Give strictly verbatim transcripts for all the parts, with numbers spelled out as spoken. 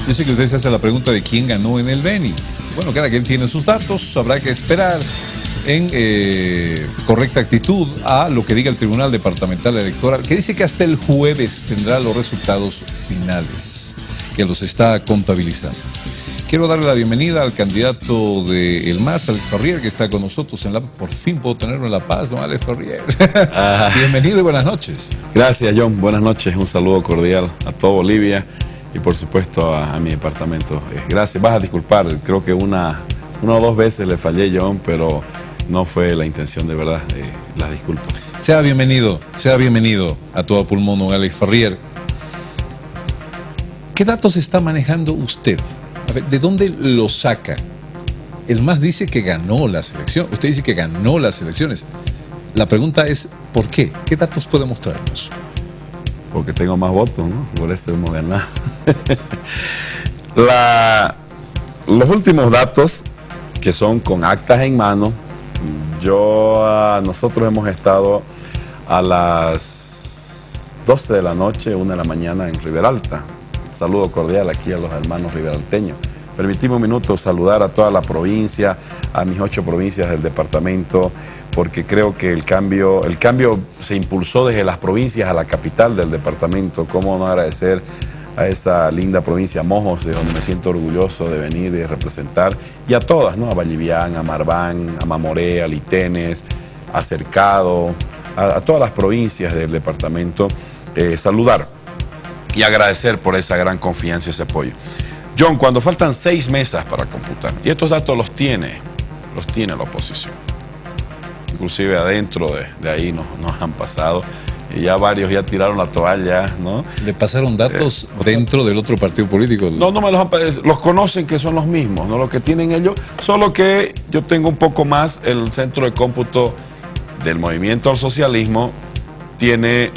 Yo sé que usted se hace la pregunta de quién ganó en el Beni. Bueno, cada quien tiene sus datos, habrá que esperar en eh, correcta actitud a lo que diga el Tribunal Departamental Electoral, que dice que hasta el jueves tendrá los resultados finales, que los está contabilizando. Quiero darle la bienvenida al candidato de El MAS, Alex Farrier, que está con nosotros en la... Por fin puedo tenerlo en La Paz, don Alex Farrier. Ah. Bienvenido y buenas noches. Gracias, John. Buenas noches. Un saludo cordial a toda Bolivia y, por supuesto, a, a mi departamento. Gracias. Vas a disculpar, creo que una, una o dos veces le fallé, John, pero no fue la intención, de verdad. Eh, las disculpas. Sea bienvenido, sea bienvenido a todo pulmón, don Alex Farrier. ¿Qué datos está manejando usted? A ver, ¿de dónde lo saca? El MAS dice que ganó las elecciones. Usted dice que ganó las elecciones. La pregunta es, ¿por qué? ¿Qué datos puede mostrarnos? Porque tengo más votos, ¿no? Por eso hemos ganado. La, los últimos datos, que son con actas en mano, yo, nosotros hemos estado a las doce de la noche, una de la mañana en Riberalta. Saludo cordial aquí a los hermanos riberalteños. Permitime un minuto saludar a toda la provincia, a mis ocho provincias del departamento, porque creo que el cambio, el cambio se impulsó desde las provincias a la capital del departamento. Cómo no agradecer a esa linda provincia Mojos, de donde me siento orgulloso de venir y de representar, y a todas, ¿no? A Vallivián, a Marván, a Mamoré, a Litenes, a Cercado, a, a todas las provincias del departamento, eh, saludar y agradecer por esa gran confianza y ese apoyo. John, cuando faltan seis mesas para computar, y estos datos los tiene, los tiene la oposición, inclusive adentro de, de ahí nos, nos han pasado, y ya varios ya tiraron la toalla, ¿no? ¿Le pasaron datos eh, dentro del otro partido político? No, no me los han pasado, los conocen que son los mismos, ¿no? Lo que tienen ellos, solo que yo tengo un poco más, el centro de cómputo del Movimiento al Socialismo tiene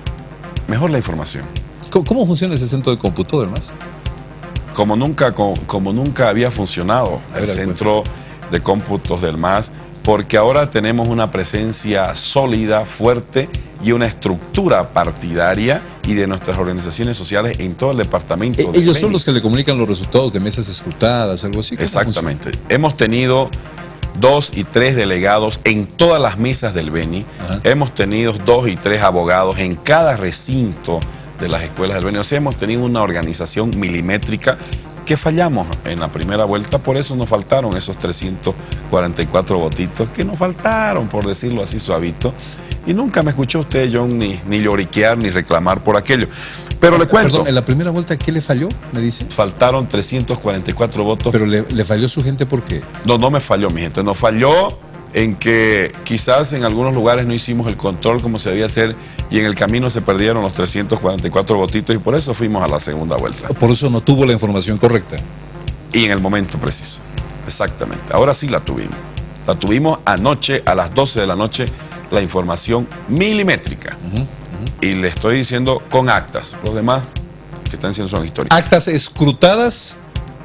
mejor la información. ¿Cómo funciona ese centro de cómputo del MAS? Como nunca, como, como nunca había funcionado el centro de cómputos del MAS, porque ahora tenemos una presencia sólida, fuerte y una estructura partidaria y de nuestras organizaciones sociales en todo el departamento. Eh, ellos son los que le comunican los resultados de mesas escrutadas, algo así. Exactamente. Hemos tenido dos y tres delegados en todas las mesas del Beni. Ajá. Hemos tenido dos y tres abogados en cada recinto de las escuelas del Beni. O sea, hemos tenido una organización milimétrica que fallamos en la primera vuelta, por eso nos faltaron esos trescientos cuarenta y cuatro votitos, que nos faltaron, por decirlo así suavito, y nunca me escuchó usted, John, ni, ni lloriquear, ni reclamar por aquello. Pero le cuento... Perdón, ¿en la primera vuelta qué le falló, me dice? Faltaron trescientos cuarenta y cuatro votos. ¿Pero le, le falló su gente por qué? No, no me falló mi gente, nos falló en que quizás en algunos lugares no hicimos el control como se debía hacer y en el camino se perdieron los trescientos cuarenta y cuatro votitos y por eso fuimos a la segunda vuelta. Por eso no tuvo la información correcta. Y en el momento preciso, exactamente. Ahora sí la tuvimos. La tuvimos anoche a las doce de la noche, la información milimétrica. Uh-huh, uh-huh. Y le estoy diciendo con actas. Los demás que están diciendo son históricos. ¿Actas escrutadas?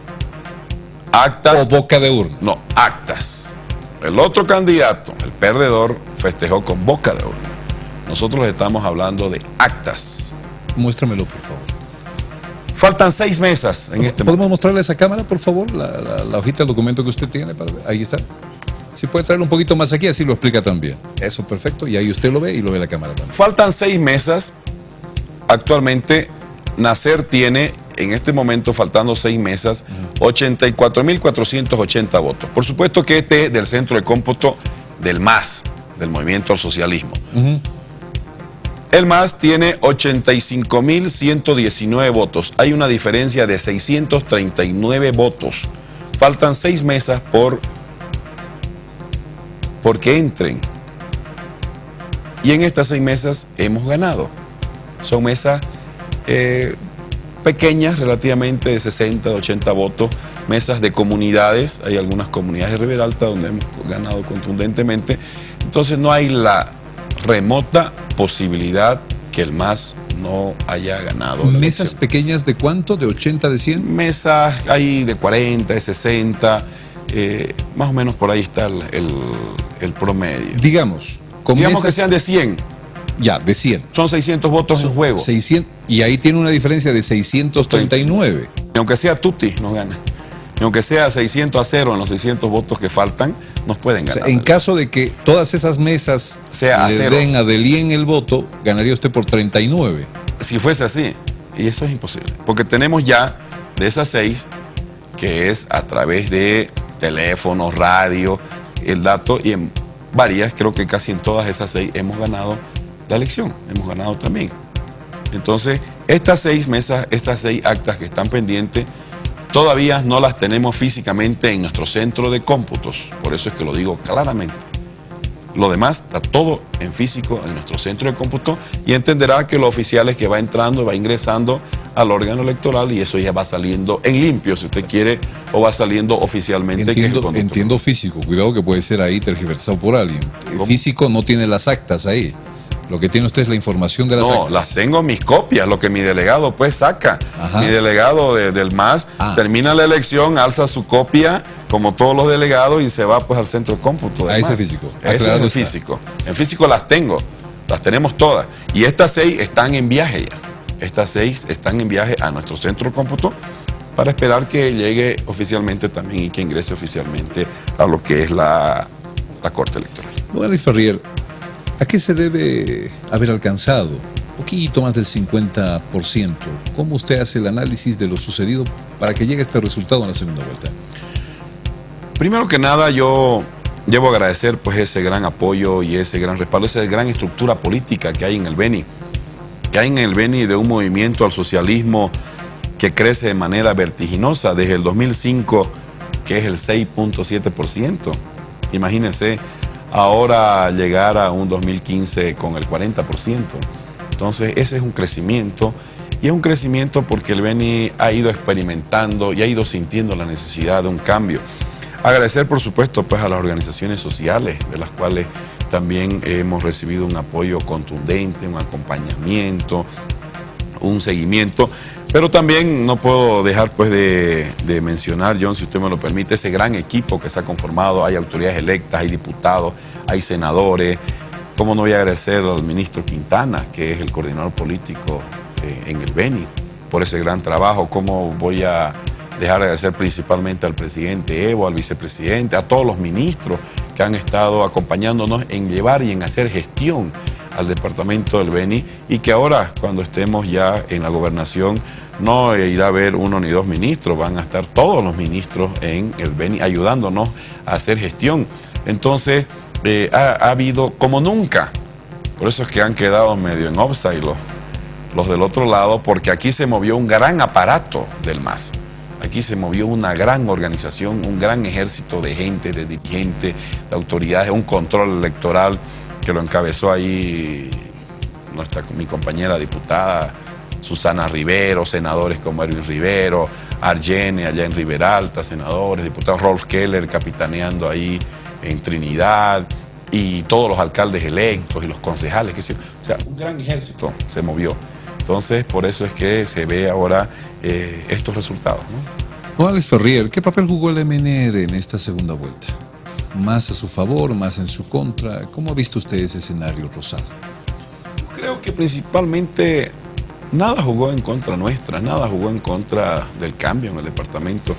Actas. ¿O boca de urna? No, actas. El otro candidato, el perdedor, festejó con boca de urna. Nosotros estamos hablando de actas. Muéstramelo, por favor. Faltan seis mesas en este momento. ¿Podemos mostrarle a esa cámara, por favor, la, la, la hojita del documento que usted tiene? Para ver? Ahí está. Si puede traerlo un poquito más aquí, así lo explica también. Eso, perfecto. Y ahí usted lo ve y lo ve la cámara también. Faltan seis mesas. Actualmente, Nacer tiene, en este momento, faltando seis mesas, ochenta y cuatro mil cuatrocientos ochenta votos. Por supuesto que este es del centro de cómputo del MAS, del Movimiento al Socialismo. Uh-huh. El MAS tiene ochenta y cinco mil ciento diecinueve votos. Hay una diferencia de seiscientos treinta y nueve votos. Faltan seis mesas por porque entren. Y en estas seis mesas hemos ganado. Son mesas eh, pequeñas, relativamente de sesenta, de ochenta votos. Mesas de comunidades. Hay algunas comunidades de Riberalta donde hemos ganado contundentemente. Entonces no hay la remota posibilidad que el MAS no haya ganado. ¿Mesas pequeñas de cuánto? ¿De ochenta, de cien? Mesas hay de cuarenta, de sesenta, eh, más o menos por ahí está el, el, el promedio. Digamos, con Digamos mesas... que sean de cien. Ya, de cien. Son seiscientos votos Son en juego. seiscientos, y ahí tiene una diferencia de seiscientos treinta y nueve. Y aunque sea tutti, nos gana. Y aunque sea seiscientos a cero en los seiscientos votos que faltan, nos pueden ganar. O sea, en caso de que todas esas mesas sea le den a Delien el voto, ganaría usted por treinta y nueve. Si fuese así, y eso es imposible, porque tenemos ya de esas seis, que es a través de teléfono, radio, el dato, y en varias, creo que casi en todas esas seis hemos ganado la elección, hemos ganado también. Entonces, estas seis mesas, estas seis actas que están pendientes, todavía no las tenemos físicamente en nuestro centro de cómputos, por eso es que lo digo claramente. Lo demás está todo en físico en nuestro centro de cómputo y entenderá que lo oficial es que va entrando, va ingresando al órgano electoral y eso ya va saliendo en limpio, si usted quiere, o va saliendo oficialmente. Entiendo, que es el entiendo físico, cuidado que puede ser ahí tergiversado por alguien. ¿Cómo? Físico no tiene las actas ahí. Lo que tiene usted es la información de las no, actas. No, las tengo mis copias, lo que mi delegado pues saca. Ajá. Mi delegado de, del M A S ah. termina la elección, alza su copia, como todos los delegados, y se va pues al centro de cómputo. A ese físico. Ese es el físico. En físico las tengo, las tenemos todas. Y estas seis están en viaje ya. Estas seis están en viaje a nuestro centro de cómputo para esperar que llegue oficialmente también y que ingrese oficialmente a lo que es la, la Corte Electoral. Don Alex Ferrier, ¿a qué se debe haber alcanzado un poquito más del cincuenta por ciento? ¿Cómo usted hace el análisis de lo sucedido para que llegue este resultado en la segunda vuelta? Primero que nada, yo debo agradecer pues ese gran apoyo y ese gran respaldo, esa gran estructura política que hay en el Beni, que hay en el Beni de un movimiento al socialismo que crece de manera vertiginosa desde el dos mil cinco, que es el seis punto siete por ciento. Imagínense, ahora llegar a un dos mil quince con el cuarenta por ciento. Entonces ese es un crecimiento, y es un crecimiento porque el Beni ha ido experimentando y ha ido sintiendo la necesidad de un cambio. Agradecer por supuesto pues a las organizaciones sociales, de las cuales también hemos recibido un apoyo contundente, un acompañamiento, un seguimiento. Pero también no puedo dejar pues de, de mencionar, John, si usted me lo permite, ese gran equipo que se ha conformado. Hay autoridades electas, hay diputados, hay senadores. ¿Cómo no voy a agradecer al ministro Quintana, que es el coordinador político eh, en el Beni, por ese gran trabajo? ¿Cómo voy a dejar de agradecer principalmente al presidente Evo, al vicepresidente, a todos los ministros que han estado acompañándonos en llevar y en hacer gestión al departamento del Beni, y que ahora, cuando estemos ya en la gobernación, no irá a haber uno ni dos ministros, van a estar todos los ministros en el Beni ayudándonos a hacer gestión. Entonces, eh, ha, ha habido como nunca, por eso es que han quedado medio en offside los, los del otro lado, porque aquí se movió un gran aparato del M A S. Aquí se movió una gran organización, un gran ejército de gente, de dirigentes, de autoridades, un control electoral que lo encabezó ahí nuestra, mi compañera diputada Susana Rivero, senadores como Erwin Rivero, Argene allá en Riberalta, senadores, diputados, Rolf Keller capitaneando ahí en Trinidad, y todos los alcaldes electos y los concejales, que se, o sea, un gran ejército se movió. Entonces, por eso es que se ve ahora eh, estos resultados, ¿no? Don Alex Ferrier, ¿qué papel jugó el M N R en esta segunda vuelta? ¿Más a su favor, más en su contra? ¿Cómo ha visto usted ese escenario rosado? Yo creo que principalmente nada jugó en contra nuestra, nada jugó en contra del cambio en el departamento,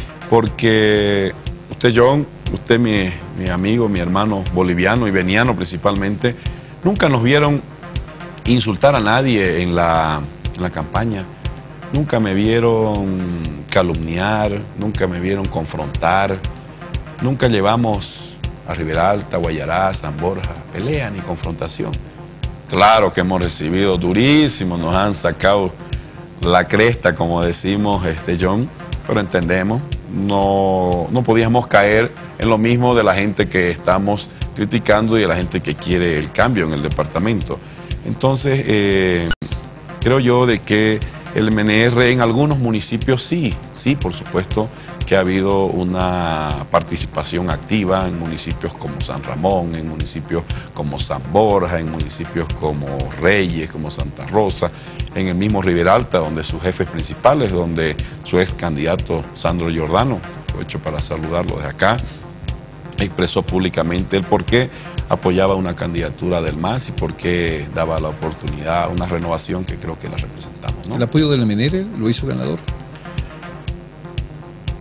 porque usted, John, usted, mi, mi amigo, mi hermano boliviano y veniano principalmente, nunca nos vieron insultar a nadie en la, en la campaña, nunca me vieron calumniar, nunca me vieron confrontar, nunca llevamos a Riberalta, Guayará, San Borja pelea ni confrontación. Claro que hemos recibido durísimo, nos han sacado la cresta, como decimos, este John, pero entendemos, no, no podíamos caer en lo mismo de la gente que estamos criticando y de la gente que quiere el cambio en el departamento. Entonces, eh, creo yo de que el M N R en algunos municipios sí, sí, por supuesto que ha habido una participación activa en municipios como San Ramón, en municipios como San Borja, en municipios como Reyes, como Santa Rosa, en el mismo Riberalta, donde sus jefes principales, donde su ex candidato Sandro Giordano, aprovecho para saludarlo desde acá, expresó públicamente el por qué apoyaba una candidatura del M A S y por qué daba la oportunidad a una renovación que creo que la representamos, ¿no? ¿El apoyo del M N R lo hizo ganador?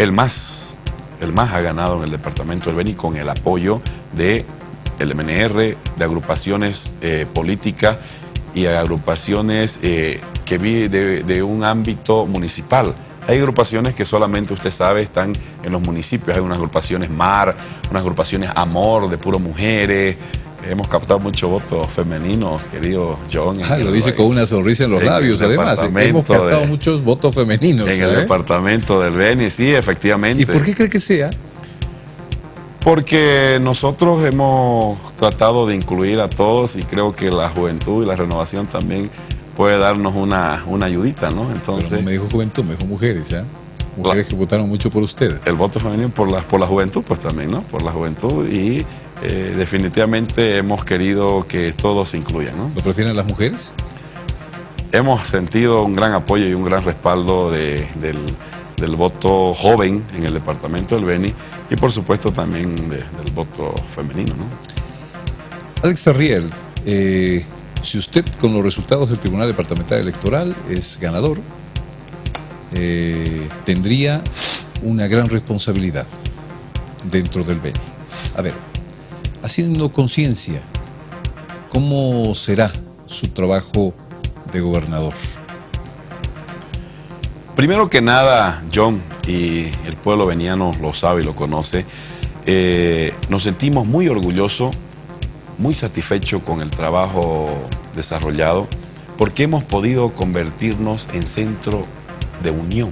el M A S, el M A S ha ganado en el departamento del Beni con el apoyo de el M N R, de agrupaciones eh, políticas y agrupaciones eh, que vi de, de un ámbito municipal. Hay agrupaciones que solamente usted sabe están en los municipios, hay unas agrupaciones MAR, unas agrupaciones AMOR, de puro mujeres. Hemos captado muchos votos femeninos, querido John. Ah, lo dice con una sonrisa en los labios, además. Hemos captado de, muchos votos femeninos. En ¿eh? el departamento del Beni, sí, efectivamente. ¿Y por qué cree que sea? Porque nosotros hemos tratado de incluir a todos y creo que la juventud y la renovación también puede darnos una, una ayudita, ¿no? Entonces, pero no me dijo juventud, me dijo mujeres, ¿ya? Mujeres la, que votaron mucho por ustedes. El voto femenino por la, por la juventud, pues también, ¿no? Por la juventud y eh, definitivamente hemos querido que todos se incluyan, ¿no? ¿Lo prefieren las mujeres? Hemos sentido un gran apoyo y un gran respaldo de, del, del voto joven en el departamento del Beni y por supuesto también de, del voto femenino, ¿no? Alex Ferrier, eh, si usted con los resultados del Tribunal Departamental Electoral es ganador, eh, tendría una gran responsabilidad dentro del Beni. A ver, haciendo conciencia, ¿cómo será su trabajo de gobernador? Primero que nada, John, y el pueblo beniano lo sabe y lo conoce, eh, nos sentimos muy orgullosos, muy satisfechos con el trabajo desarrollado, porque hemos podido convertirnos en centro de unión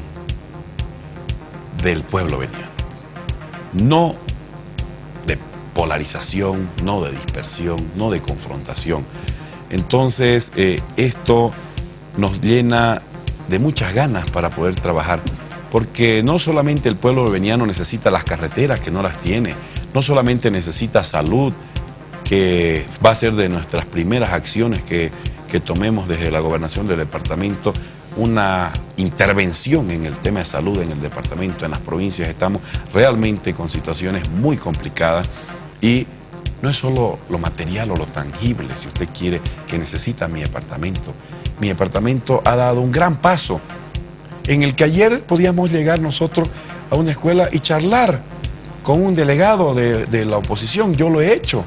del pueblo beniano. No de polarización, no de dispersión, no de confrontación. Entonces, eh, esto nos llena de muchas ganas para poder trabajar, porque no solamente el pueblo beniano necesita las carreteras, que no las tiene, no solamente necesita salud, que va a ser de nuestras primeras acciones que, que tomemos desde la gobernación del departamento, una intervención en el tema de salud en el departamento, en las provincias. Estamos realmente con situaciones muy complicadas y no es solo lo material o lo tangible, si usted quiere, que necesita mi departamento. Mi departamento ha dado un gran paso en el que ayer podíamos llegar nosotros a una escuela y charlar con un delegado de, de la oposición. Yo lo he hecho.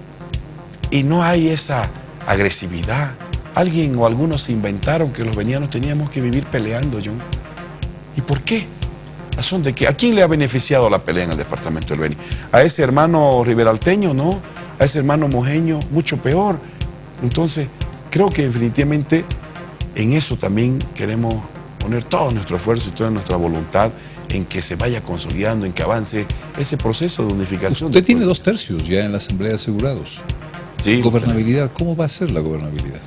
Y no hay esa agresividad. Alguien o algunos inventaron que los benianos teníamos que vivir peleando, John. ¿Y por qué? ¿A son de qué? ¿A quién le ha beneficiado la pelea en el departamento del Beni? ¿A ese hermano riberalteño? No. ¿A ese hermano mojeño? Mucho peor. Entonces, creo que definitivamente en eso también queremos poner todo nuestro esfuerzo y toda nuestra voluntad en que se vaya consolidando, en que avance ese proceso de unificación. Usted tiene dos tercios ya en la Asamblea de Asegurados. Sí. Gobernabilidad, ¿cómo va a ser la gobernabilidad?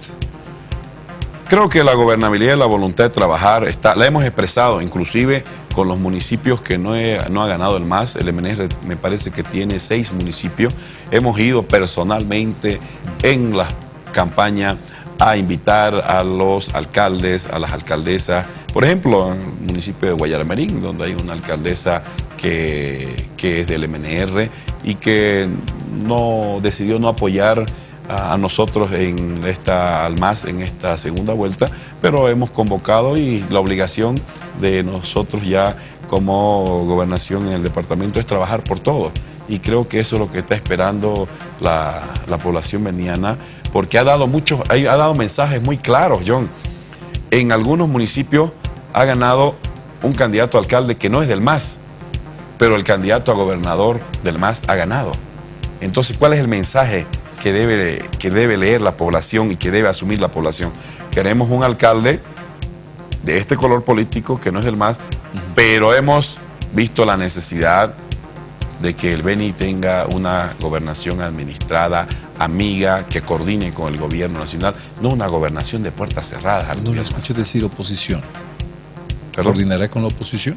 Creo que la gobernabilidad y la voluntad de trabajar está, la hemos expresado inclusive con los municipios que no, he, no ha ganado el M A S. El M N R me parece que tiene seis municipios. Hemos ido personalmente en la campaña a invitar a los alcaldes, a las alcaldesas. Por ejemplo, en el municipio de Guayaramerín, donde hay una alcaldesa que, que es del M N R y que no decidió no apoyar a, a nosotros en esta al M A S en esta segunda vuelta, pero hemos convocado y la obligación de nosotros ya como gobernación en el departamento es trabajar por todo. Y creo que eso es lo que está esperando la, la población beniana, porque ha dado muchos, ha dado mensajes muy claros, John. En algunos municipios ha ganado un candidato a alcalde que no es del M A S, pero el candidato a gobernador del M A S ha ganado. Entonces, ¿cuál es el mensaje que debe, que debe leer la población y que debe asumir la población? Queremos un alcalde de este color político que no es del M A S, uh-huh. pero hemos visto la necesidad de que el Beni tenga una gobernación administrada, amiga, que coordine con el gobierno nacional, no una gobernación de puertas cerradas. No la escuché decir oposición. ¿Perdón? ¿Coordinará con la oposición?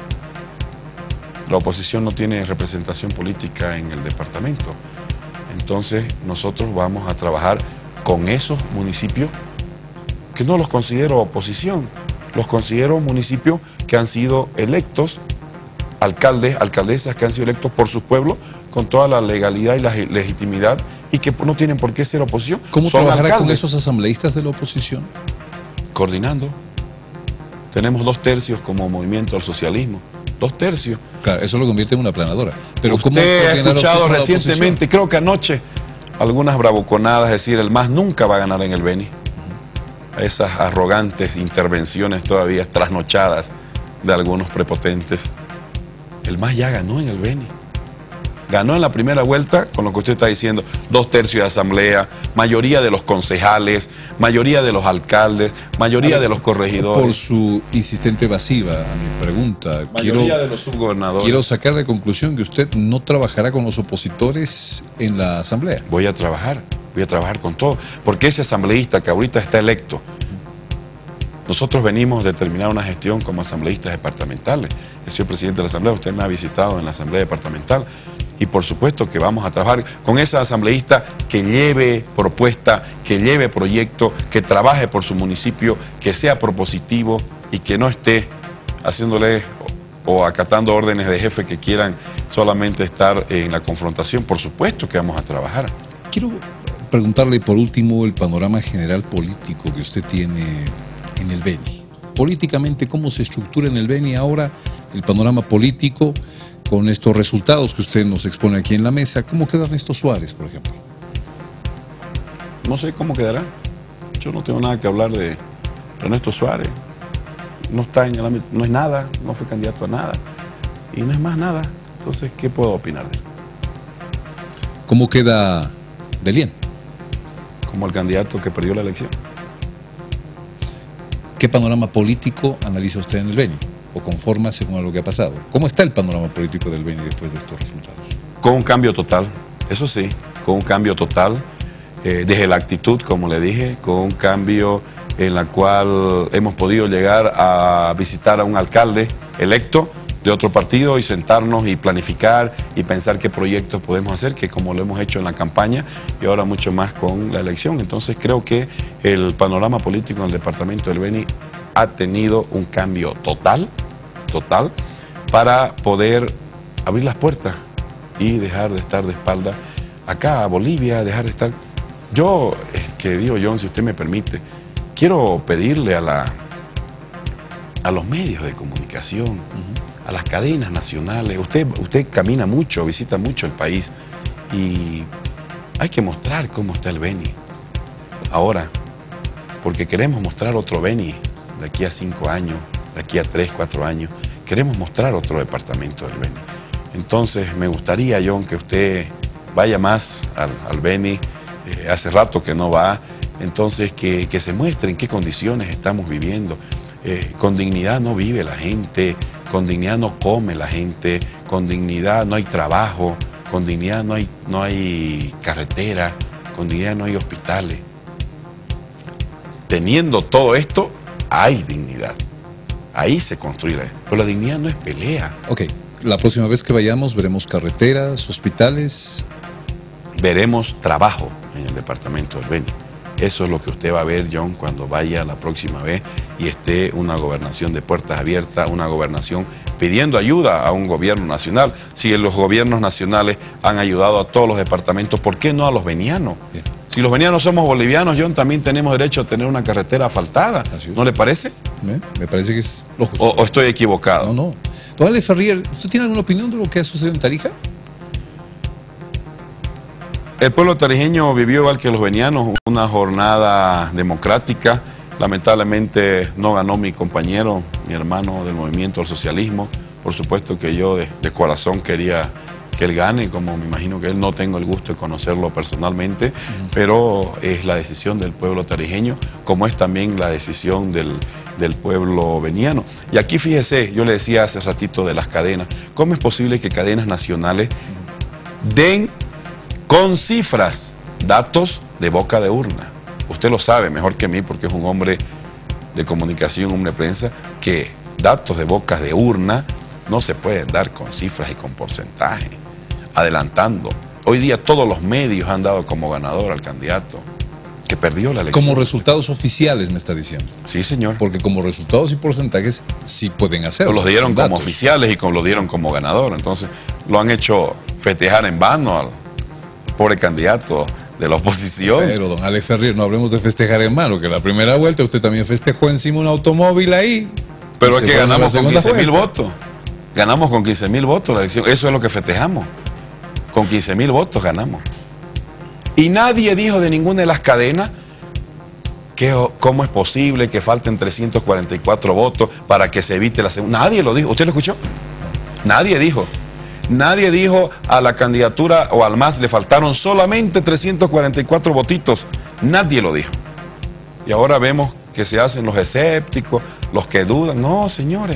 La oposición no tiene representación política en el departamento. Entonces nosotros vamos a trabajar con esos municipios que no los considero oposición, los considero municipios que han sido electos, alcaldes, alcaldesas que han sido electos por sus pueblos con toda la legalidad y la legitimidad y que no tienen por qué ser oposición. ¿Cómo trabajará con esos asambleístas de la oposición? Coordinando. Tenemos dos tercios como movimiento al socialismo dos tercios. Claro, eso lo convierte en una aplanadora. Pero Usted ¿cómo ha escuchado la recientemente, creo que anoche, algunas bravuconadas, es decir, el M A S nunca va a ganar en el Beni. Esas arrogantes intervenciones todavía trasnochadas de algunos prepotentes. El M A S ya ganó en el Beni. Ganó en la primera vuelta con lo que usted está diciendo, dos tercios de asamblea, mayoría de los concejales, mayoría de los alcaldes, mayoría de los corregidores. Por su insistente evasiva a mi pregunta, mayoría quiero, de los subgobernadores. Quiero sacar de conclusión que usted no trabajará con los opositores en la asamblea. Voy a trabajar, voy a trabajar con todo, porque ese asambleísta que ahorita está electo, nosotros venimos de terminar una gestión como asambleístas departamentales. Yo soy presidente de la asamblea, usted me ha visitado en la asamblea departamental. Y por supuesto que vamos a trabajar con esa asambleísta que lleve propuesta, que lleve proyecto, que trabaje por su municipio, que sea propositivo y que no esté haciéndole o, o acatando órdenes de jefe que quieran solamente estar en la confrontación. Por supuesto que vamos a trabajar. Quiero preguntarle por último el panorama general político que usted tiene en el Beni. Políticamente, ¿cómo se estructura en el Beni ahora el panorama político? Con estos resultados que usted nos expone aquí en la mesa, ¿cómo queda Ernesto Suárez, por ejemplo? No sé cómo quedará. Yo no tengo nada que hablar de Ernesto Suárez. No está en el ámbito, no es nada, no fue candidato a nada. Y no es más nada. Entonces, ¿qué puedo opinar de él? ¿Cómo queda Delien? Como el candidato que perdió la elección. ¿Qué panorama político analiza usted en el Beni? ¿O conforma según a lo que ha pasado? ¿Cómo está el panorama político del Beni después de estos resultados? Con un cambio total, eso sí, con un cambio total, eh, desde la actitud, como le dije, con un cambio en la cual hemos podido llegar a visitar a un alcalde electo de otro partido y sentarnos y planificar y pensar qué proyectos podemos hacer, que como lo hemos hecho en la campaña y ahora mucho más con la elección. Entonces creo que el panorama político en el departamento del Beni ha tenido un cambio total, total, para poder abrir las puertas y dejar de estar de espalda acá a Bolivia, dejar de estar... Yo, es que digo, John, si usted me permite, quiero pedirle a, la, a los medios de comunicación, uh-huh. a las cadenas nacionales, usted, usted camina mucho, visita mucho el país y hay que mostrar cómo está el Beni ahora, porque queremos mostrar otro Beni de aquí a cinco años, de aquí a tres, cuatro años, queremos mostrar otro departamento del Beni. Entonces me gustaría, John, que usted vaya más al, al Beni, eh, hace rato que no va, entonces que, que se muestre en qué condiciones estamos viviendo. Eh, con dignidad no vive la gente, con dignidad no come la gente, con dignidad no hay trabajo, con dignidad no hay, no hay carretera, con dignidad no hay hospitales. Teniendo todo esto, hay dignidad. Ahí se construye. Pero la dignidad no es pelea. Ok, la próxima vez que vayamos veremos carreteras, hospitales. Veremos trabajo en el departamento del Beni. Eso es lo que usted va a ver, John, cuando vaya la próxima vez y esté una gobernación de puertas abiertas, una gobernación pidiendo ayuda a un gobierno nacional. Si los gobiernos nacionales han ayudado a todos los departamentos, ¿por qué no a los benianos? Bien. Si los benianos somos bolivianos, John, también tenemos derecho a tener una carretera asfaltada. ¿No le parece? ¿Eh? Me parece que es lo justo. O, ¿O estoy equivocado? No, no. Don Ale Ferrier, ¿usted tiene alguna opinión de lo que ha sucedido en Tarija? El pueblo tarijeño vivió, igual que los benianos, una jornada democrática. Lamentablemente no ganó mi compañero, mi hermano del movimiento al socialismo. Por supuesto que yo de, de corazón quería que él gane, como me imagino que él, no tengo el gusto de conocerlo personalmente, uh-huh. pero es la decisión del pueblo tarijeño, como es también la decisión del, del pueblo beniano. Y aquí fíjese, yo le decía hace ratito de las cadenas, ¿cómo es posible que cadenas nacionales den con cifras, datos de boca de urna? Usted lo sabe mejor que mí porque es un hombre de comunicación, un hombre de prensa, que datos de bocas de urna no se pueden dar con cifras y con porcentaje, adelantando. Hoy día todos los medios han dado como ganador al candidato que perdió la elección. Como resultados oficiales, me está diciendo. Sí, señor. Porque como resultados y porcentajes sí pueden hacerlo. Los dieron como oficiales y como lo dieron como ganador. Entonces lo han hecho festejar en vano al pobre candidato de la oposición. Pero, don Alex Ferrier, no hablemos de festejar en mano, que la primera vuelta usted también festejó encima un automóvil ahí. Pero es que ganamos con quince mil votos. Ganamos con quince mil votos la elección. Eso es lo que festejamos. Con quince mil votos ganamos. Y nadie dijo de ninguna de las cadenas que, cómo es posible que falten trescientos cuarenta y cuatro votos para que se evite la segunda. Nadie lo dijo. ¿Usted lo escuchó? Nadie dijo. Nadie dijo a la candidatura o al M A S le faltaron solamente trescientos cuarenta y cuatro votitos. Nadie lo dijo. Y ahora vemos que se hacen los escépticos, los que dudan. No, señores.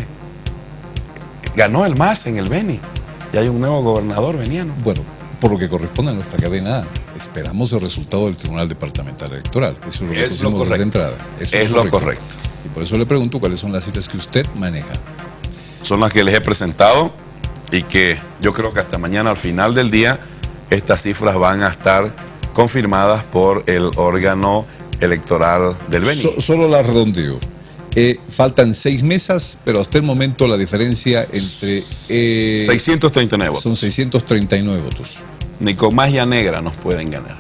Ganó el M A S en el Beni. Y hay un nuevo gobernador veniano. Bueno, por lo que corresponde a nuestra cadena A, esperamos el resultado del Tribunal Departamental Electoral. Eso es lo que es lo pusimos desde entrada. Eso es, es lo correcto. correcto. Y por eso le pregunto cuáles son las cifras que usted maneja. Son las que les he presentado y que yo creo que hasta mañana al final del día estas cifras van a estar confirmadas por el órgano electoral del Beni. So, solo la redondeo. Eh, faltan seis mesas, pero hasta el momento la diferencia entre... Eh, seiscientos treinta y nueve votos. Son seiscientos treinta y nueve votos. Ni con magia negra nos pueden ganar.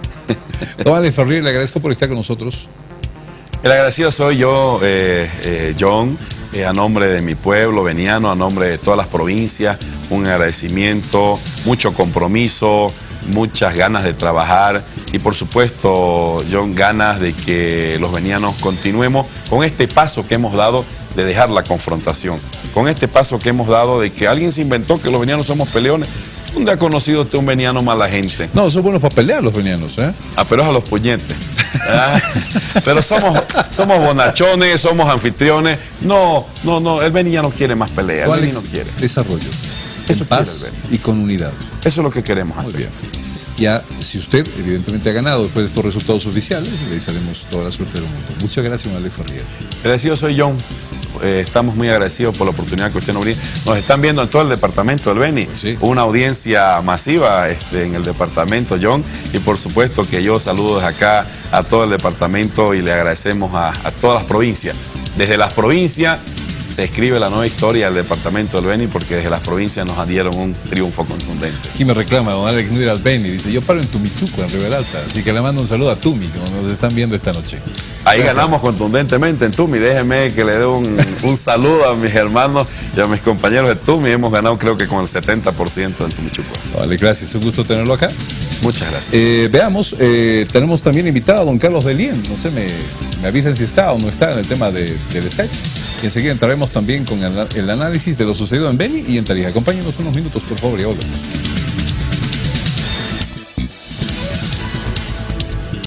Don Alex Ferrier, le agradezco por estar con nosotros. El agradecido soy yo, eh, eh, John, eh, a nombre de mi pueblo veniano, a nombre de todas las provincias, un agradecimiento, mucho compromiso, muchas ganas de trabajar y por supuesto, John, ganas de que los venianos continuemos con este paso que hemos dado de dejar la confrontación, con este paso que hemos dado de que alguien se inventó que los venianos somos peleones. ¿Dónde ha conocido usted un veniano mala gente? No, son buenos para pelear los venianos, ¿eh? Ah, pero es a los puñetes. Ah, pero somos, somos bonachones, somos anfitriones. No, no, no, el veniano quiere más pelea, el veniano quiere. Desarrollo, Eso en paz y con unidad. Eso es lo que queremos Muy hacer. bien. Ya, si usted evidentemente ha ganado después de estos resultados oficiales, le desearemos toda la suerte del mundo. Muchas gracias, don Alex Ferrier. Agradecido soy John. Eh, estamos muy agradecidos por la oportunidad que usted nos brinda. Nos están viendo en todo el departamento del Beni. Sí. Una audiencia masiva este, en el departamento, John. Y por supuesto que yo saludo desde acá a todo el departamento y le agradecemos a, a todas las provincias. Desde las provincias se escribe la nueva historia del departamento del Beni porque desde las provincias nos dieron un triunfo contundente. Aquí me reclama don Alex no ir al Beni. Dice, yo paro en Tumichuco, en Riberalta. Así que le mando un saludo a Tumi, como nos están viendo esta noche. Ahí Gracias. Ganamos contundentemente en Tumi. Déjeme que le dé un, un saludo a mis hermanos y a mis compañeros de Tumi. Hemos ganado creo que con el setenta por ciento en Tumichuco. Vale, gracias. Un gusto tenerlo acá. Muchas gracias. Eh, veamos, eh, tenemos también invitado a don Carlos Delien. No sé, me, me avisan si está o no está en el tema de, del Skype. Y enseguida entraremos también con el, el análisis de lo sucedido en Beni y en Tarija. Acompáñenos unos minutos, por favor, y volvemos.